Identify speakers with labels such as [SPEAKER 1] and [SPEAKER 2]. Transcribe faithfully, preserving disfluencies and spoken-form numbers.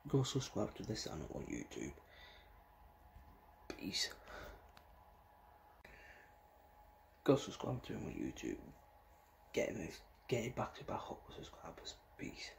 [SPEAKER 1] go subscribe to this channel on YouTube. Peace. Go subscribe to him on YouTube. Get him, get him back to back up with subscribers. Peace.